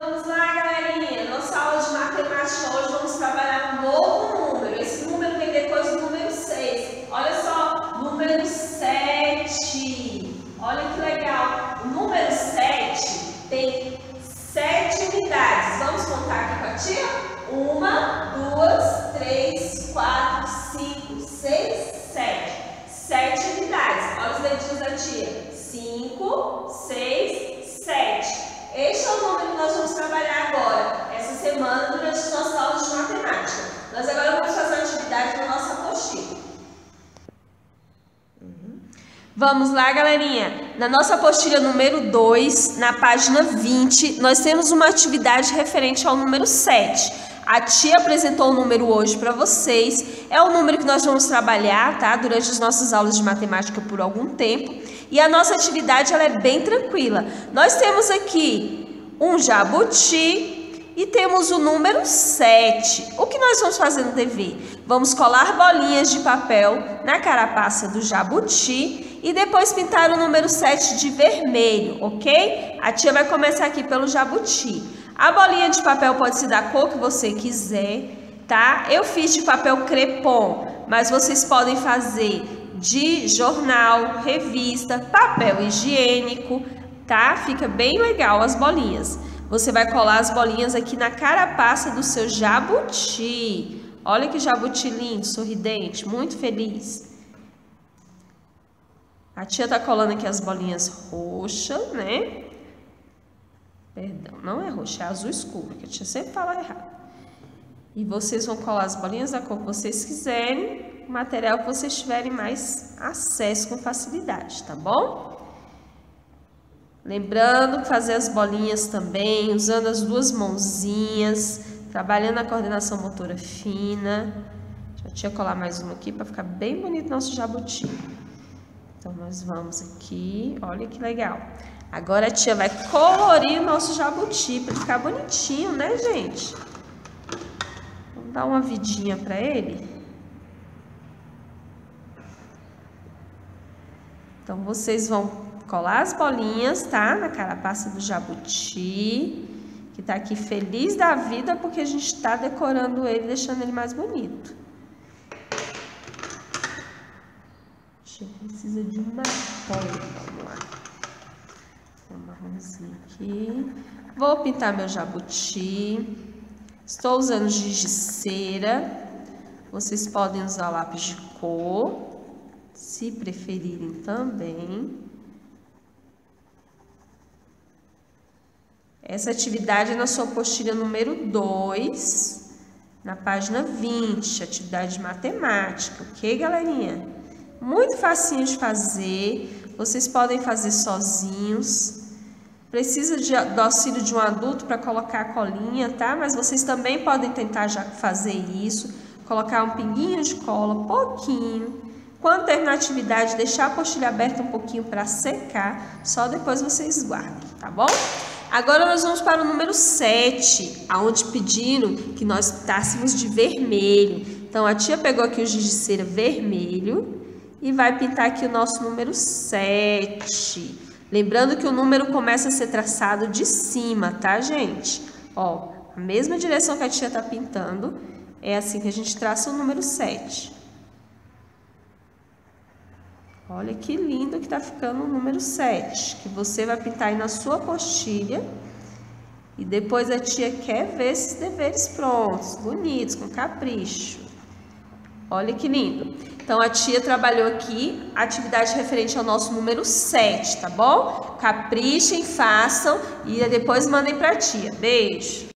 Vamos lá, galerinha. Nossa aula de matemática hoje vamos trabalhar um novo número. Esse número vem depois do número 6. Olha só, número 7. Olha que legal. O número 7 tem 7 unidades. Vamos contar aqui com a tia? 1, 2, 3, 4, 5, 6, 7. 7 unidades. Olha os dedinhos da tia. 5, 6, 7. Este é o número que nós vamos trabalhar agora, essa semana, durante as nossas aulas de matemática. Nós agora vamos fazer uma atividade na nossa apostila. Vamos lá, galerinha. Na nossa apostila número 2, na página 20, nós temos uma atividade referente ao número 7. A tia apresentou o número hoje para vocês. É o número que nós vamos trabalhar, tá? Durante as nossas aulas de matemática por algum tempo. E a nossa atividade ela é bem tranquila. Nós temos aqui um jabuti e temos o número 7. O que nós vamos fazer no dever? Vamos colar bolinhas de papel na carapaça do jabuti e depois pintar o número 7 de vermelho, ok? A tia vai começar aqui pelo jabuti. A bolinha de papel pode ser da cor que você quiser, tá? Eu fiz de papel crepom, mas vocês podem fazer de jornal, revista, papel higiênico, tá? Fica bem legal as bolinhas. Você vai colar as bolinhas aqui na carapaça do seu jabuti. Olha que jabuti lindo, sorridente, muito feliz. A tia tá colando aqui as bolinhas roxas, né? Perdão, não é roxa, é azul escuro, que a tia sempre fala errado. E vocês vão colar as bolinhas da cor que vocês quiserem, o material que vocês tiverem mais acesso com facilidade, tá bom? Lembrando que fazer as bolinhas também, usando as duas mãozinhas, trabalhando a coordenação motora fina. Já tinha colar mais uma aqui para ficar bem bonito nosso jabuti. Então, nós vamos aqui, olha que legal. Agora a tia vai colorir o nosso jabuti para ficar bonitinho, né, gente? Vamos dar uma vidinha para ele. Então, vocês vão colar as bolinhas, tá? Na carapaça do jabuti, que tá aqui feliz da vida porque a gente tá decorando ele, deixando ele mais bonito. A gente precisa de uma folha, vamos lá. Um marronzinho aqui. Vou pintar meu jabuti. Estou usando giz de cera. Vocês podem usar lápis de cor, se preferirem também. Essa atividade é na sua apostila número 2, na página 20, atividade de matemática, ok, galerinha? Muito facinho de fazer, vocês podem fazer sozinhos. Precisa do auxílio de um adulto para colocar a colinha, tá? Mas vocês também podem tentar já fazer isso, colocar um pinguinho de cola, pouquinho. Quando terminar a atividade, deixar a apostila aberta um pouquinho para secar, só depois vocês guardem, tá bom? Agora nós vamos para o número 7, onde pediram que nós pintássemos de vermelho. Então a tia pegou aqui o giz de cera vermelho e vai pintar aqui o nosso número 7. Lembrando que o número começa a ser traçado de cima, tá, gente? Ó, a mesma direção que a tia tá pintando, é assim que a gente traça o número 7. Olha que lindo que tá ficando o número 7, que você vai pintar aí na sua apostila. E depois a tia quer ver esses deveres prontos, bonitos, com capricho. Olha que lindo. Então, a tia trabalhou aqui a atividade referente ao nosso número 7, tá bom? Caprichem, façam e depois mandem pra tia. Beijo!